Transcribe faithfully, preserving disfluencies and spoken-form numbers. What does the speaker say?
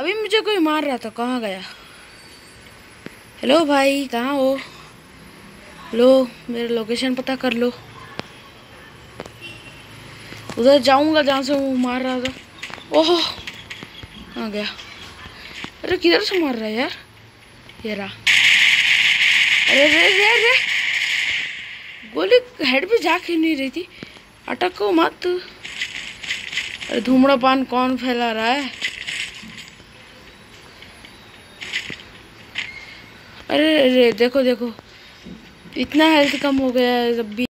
अभी मुझे कोई मार रहा था, कहाँ गया? हेलो भाई, कहाँ हो? लो, मेरे लोकेशन पता कर लो। उधर जाऊंगा जहाँ से वो मार रहा था। ओहो, कहाँ गया? अरे किधर से मार रहा है यार? ये रहा। अरे रे रे रे, गोली हेड पे जा क्यों नहीं रही थी? अटको मत। अरे धूम्रपान कौन फैला रहा है? अरे रे, देखो देखो, इतना हेल्थ कम हो गया है जब भी।